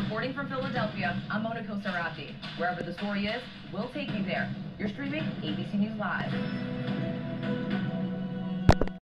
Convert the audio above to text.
Reporting from Philadelphia, I'm Kosar Abdi. Wherever the story is, we'll take you there. You're streaming ABC News Live.